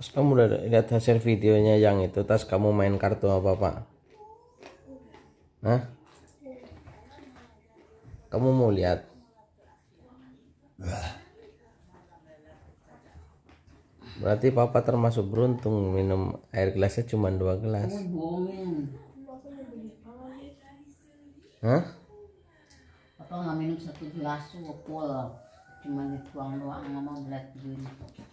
Kamu udah lihat hasil videonya yang itu tas kamu main kartu apa Pak? Hah? Kamu mau lihat? Berarti Papa termasuk beruntung minum air gelasnya cuma 2 gelas. Hah? Papa nggak minum 1 gelas full, cuma dituang doang, ngomong berat begini.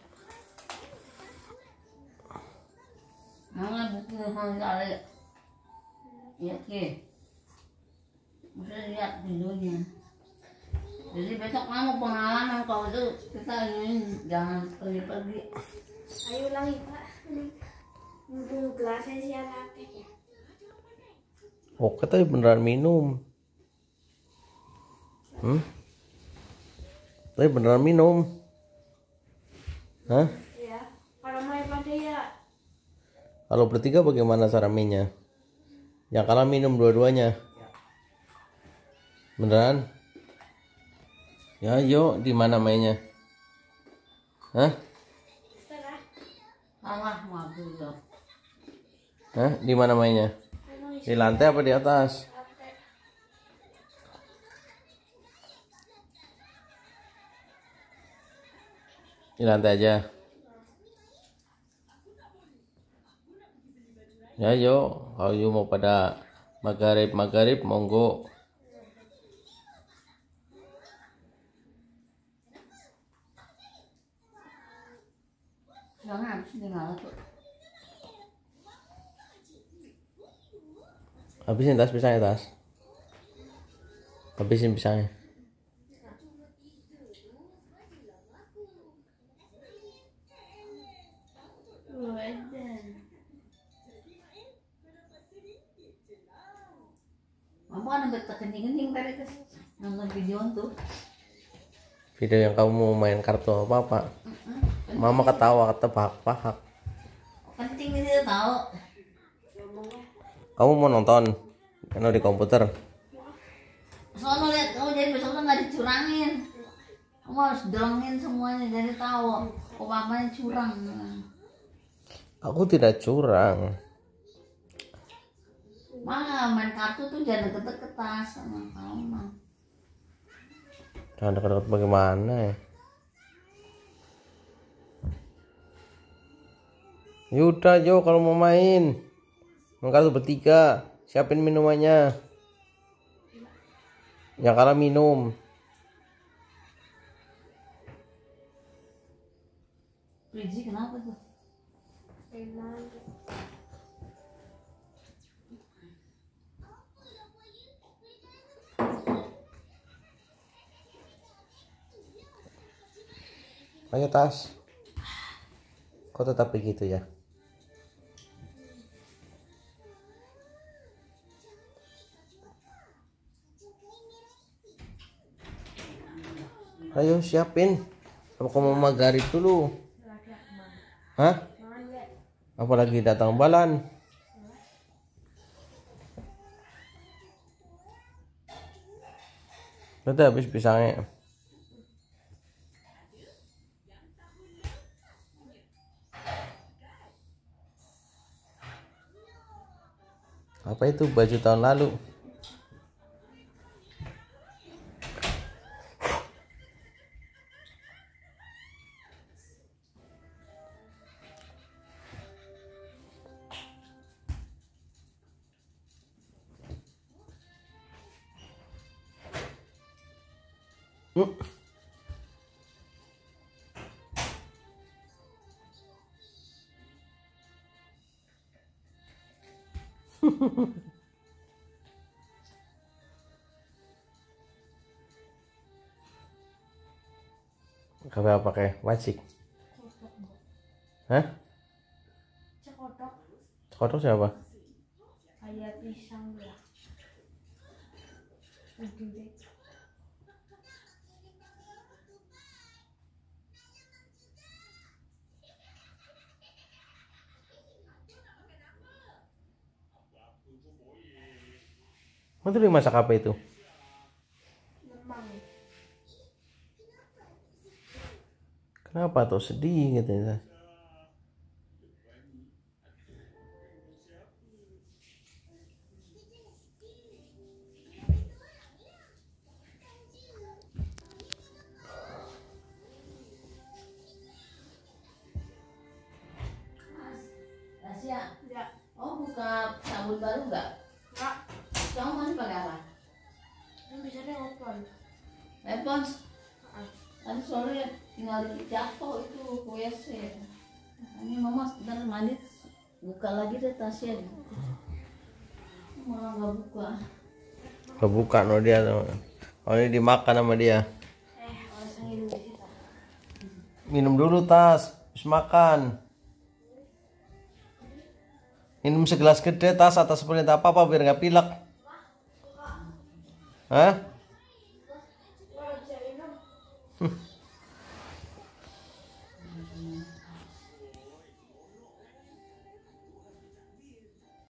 Mana buku yang kali? Ya ke, mesti lihat dulunya. Jadi besok kamu pengalaman kalau itu kita ini jangan pergi-pergi. Ayo lagi Pak, minum gelasnya siapa ya? Oh, katanya beneran minum. Tapi beneran minum. Hah? Ya, kalau main pada ya. Kalau bertiga bagaimana cara mainnya? Yang kalah minum dua-duanya. Beneran? Ya, yuk, di mana mainnya? Hah? Salah mabuk loh. Hah? Di mana mainnya? Di lantai apa di atas? Di lantai aja. Ya, yuk, kalau you mau pada magharib monggo. Jangan habis tinggal tuh. Habisin tas pisangnya tas. Habisin pisangnya. Mama kan sampai terkencing-kencing tadi tuh nonton video tuh. Video yang kamu mau main kartu apa Pak? Mama ketawa ketebak-bahak. Kencing itu tahu. Kamu mau nonton? Karena di komputer. Soalnya lihat kamu jadi besok nggak dicurangin. Kamu harus dongin semuanya jadi tahu. Kok mamanya curang. Aku tidak curang. Mah main kartu tuh jangan deket-deket tas sama kamu mah. Jangan dekat-dekat bagaimana ya? Yaudah Jo, kalau mau main kartu bertiga, siapin minumannya. Yang kalah minum. Priji kenapa tuh? Ayo tas. Kok tetap begitu ya? Ayo siapin. Apa kamu magharib dulu? Hah? Apalagi datang balan. Udah habis pisangnya. Apa itu baju tahun lalu? Kamu apa pakai wajik? Hah? Cekodok Kodok siapa? kayak pisang ya. Gede. Itu dimasak apa itu? Lemang. Kenapa tuh sedih gitu ya? sabun baru nggak? Kak, Kamu masih pakai apa? ini bisa deh open. Lepons. Tadi sore tinggal jatuh itu ke WC. Ini mama sebentar mandi buka lagi deh tasnya. Malah nggak buka. Kebuka no dia. Oh ini dimakan sama dia. Harus ngirim di situ. Minum dulu Tas, terus makan. Minum segelas gede Tas atas perintah papa biar nggak pilek. Hah? Nggak bisa minum.